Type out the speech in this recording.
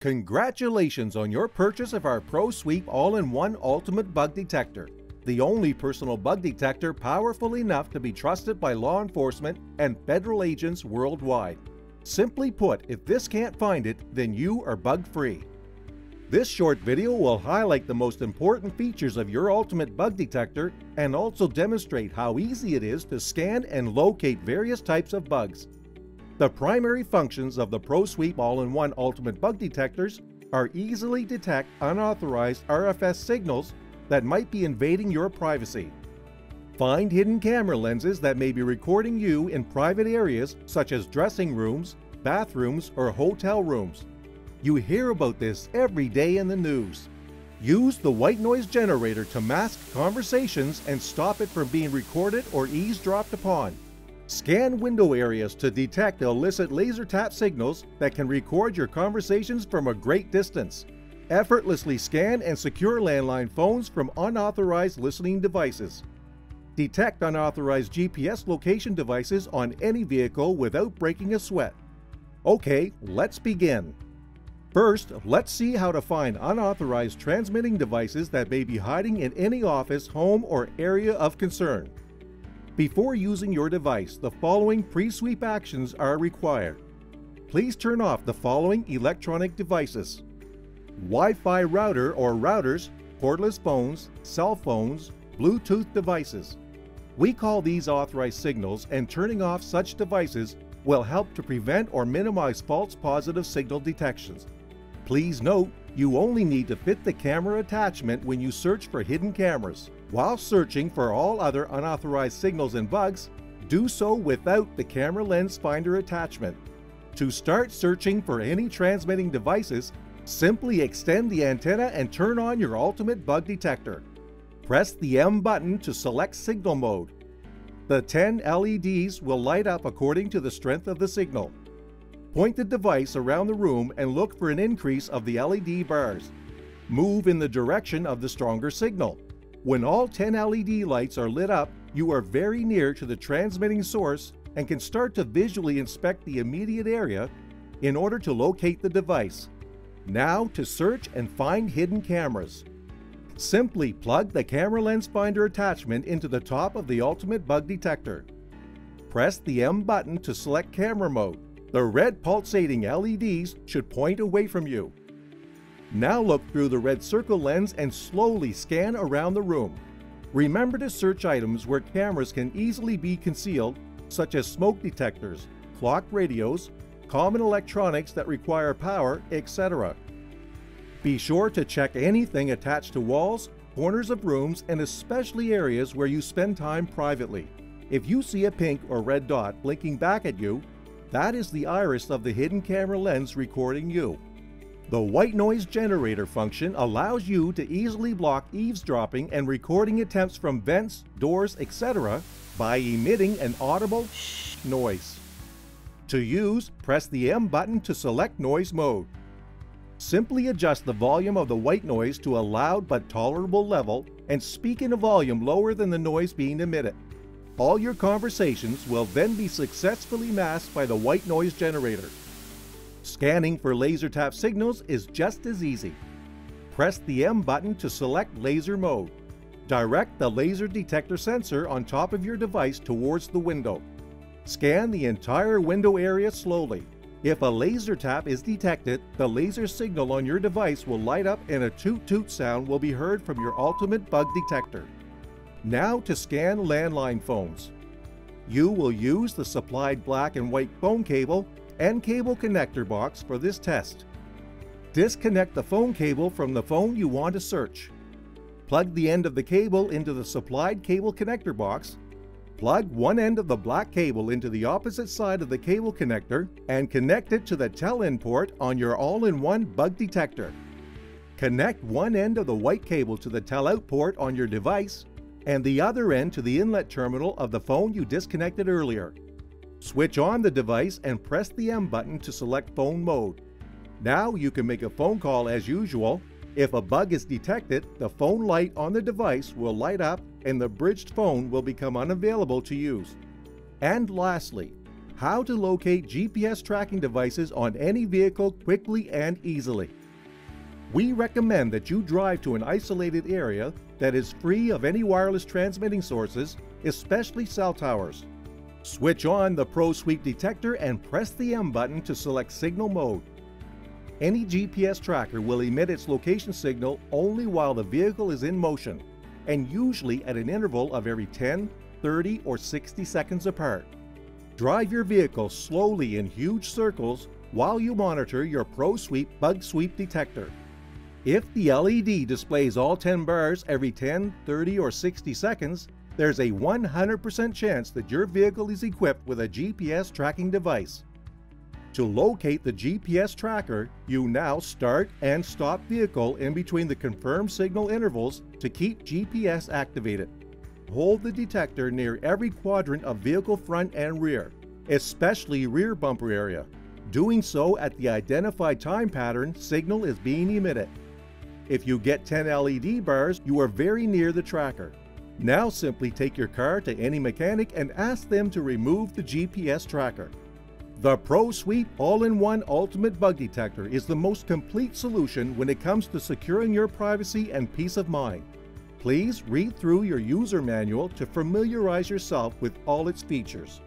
Congratulations on your purchase of our Pro Sweep All-in-One Ultimate Bug Detector, the only personal bug detector powerful enough to be trusted by law enforcement and federal agents worldwide. Simply put, if this can't find it, then you are bug-free. This short video will highlight the most important features of your ultimate bug detector and also demonstrate how easy it is to scan and locate various types of bugs. The primary functions of the Pro Sweep All-in-One Ultimate Bug Detectors are easily detect unauthorized RFS signals that might be invading your privacy. Find hidden camera lenses that may be recording you in private areas such as dressing rooms, bathrooms, or hotel rooms. You hear about this every day in the news. Use the white noise generator to mask conversations and stop it from being recorded or eavesdropped upon. Scan window areas to detect illicit laser tap signals that can record your conversations from a great distance. Effortlessly scan and secure landline phones from unauthorized listening devices. Detect unauthorized GPS location devices on any vehicle without breaking a sweat. Okay, let's begin. First, let's see how to find unauthorized transmitting devices that may be hiding in any office, home, or area of concern. Before using your device, the following pre-sweep actions are required. Please turn off the following electronic devices: Wi-Fi router or routers, cordless phones, cell phones, Bluetooth devices. We call these authorized signals, and turning off such devices will help to prevent or minimize false positive signal detections. Please note, you only need to fit the camera attachment when you search for hidden cameras. While searching for all other unauthorized signals and bugs, do so without the camera lens finder attachment. To start searching for any transmitting devices, simply extend the antenna and turn on your ultimate bug detector. Press the M button to select signal mode. The 10 LEDs will light up according to the strength of the signal. Point the device around the room and look for an increase of the LED bars. Move in the direction of the stronger signal. When all 10 LED lights are lit up, you are very near to the transmitting source and can start to visually inspect the immediate area in order to locate the device. Now to search and find hidden cameras. Simply plug the camera lens finder attachment into the top of the ultimate bug detector. Press the M button to select camera mode. The red pulsating LEDs should point away from you. Now look through the red circle lens and slowly scan around the room. Remember to search items where cameras can easily be concealed, such as smoke detectors, clock radios, common electronics that require power, etc. Be sure to check anything attached to walls, corners of rooms, and especially areas where you spend time privately. If you see a pink or red dot blinking back at you, that is the iris of the hidden camera lens recording you. The white noise generator function allows you to easily block eavesdropping and recording attempts from vents, doors, etc. by emitting an audible shh noise. To use, press the M button to select noise mode. Simply adjust the volume of the white noise to a loud but tolerable level and speak in a volume lower than the noise being emitted. All your conversations will then be successfully masked by the white noise generator. Scanning for laser tap signals is just as easy. Press the M button to select laser mode. Direct the laser detector sensor on top of your device towards the window. Scan the entire window area slowly. If a laser tap is detected, the laser signal on your device will light up and a toot-toot sound will be heard from your ultimate bug detector. Now to scan landline phones. You will use the supplied black and white phone cable and cable connector box for this test. Disconnect the phone cable from the phone you want to search. Plug the end of the cable into the supplied cable connector box. Plug one end of the black cable into the opposite side of the cable connector and connect it to the tell-in port on your all-in-one bug detector. Connect one end of the white cable to the tell-out port on your device and the other end to the inlet terminal of the phone you disconnected earlier. Switch on the device and press the M button to select phone mode. Now you can make a phone call as usual. If a bug is detected, the phone light on the device will light up and the bridged phone will become unavailable to use. And lastly, how to locate GPS tracking devices on any vehicle quickly and easily. We recommend that you drive to an isolated area that is free of any wireless transmitting sources, especially cell towers. Switch on the ProSweep detector and press the M button to select signal mode. Any GPS tracker will emit its location signal only while the vehicle is in motion, and usually at an interval of every 10, 30, or 60 seconds apart. Drive your vehicle slowly in huge circles while you monitor your ProSweep bug sweep detector. If the LED displays all 10 bars every 10, 30, or 60 seconds, there's a 100% chance that your vehicle is equipped with a GPS tracking device. To locate the GPS tracker, you now start and stop vehicle in between the confirmed signal intervals to keep GPS activated. Hold the detector near every quadrant of vehicle front and rear, especially rear bumper area. Doing so at the identified time pattern signal is being emitted. If you get 10 LED bars, you are very near the tracker. Now simply take your car to any mechanic and ask them to remove the GPS tracker. The ProSweep All-in-One Ultimate Bug Detector is the most complete solution when it comes to securing your privacy and peace of mind. Please read through your user manual to familiarize yourself with all its features.